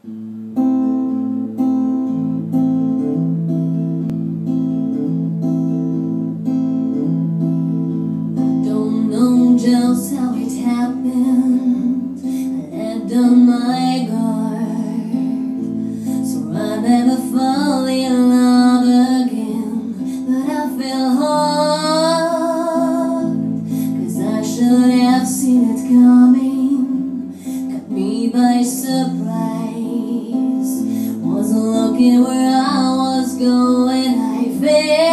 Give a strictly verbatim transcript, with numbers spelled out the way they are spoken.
Just how it happened, I let down my guard, so I never fall in love again. But I fell hard, cause I should have seen it coming. Caught me by surprise, wasn't looking where I was going. I failed.